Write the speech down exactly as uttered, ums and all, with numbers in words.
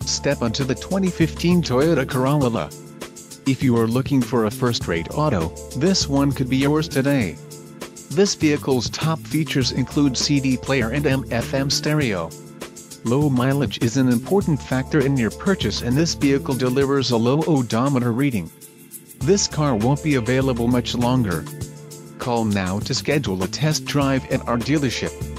Step onto the twenty fifteen Toyota Corolla. If you are looking for a first-rate auto, this one could be yours today. This vehicle's top features include C D player and A M F M stereo. Low mileage is an important factor in your purchase, and this vehicle delivers a low odometer reading. This car won't be available much longer. Call now to schedule a test drive at our dealership.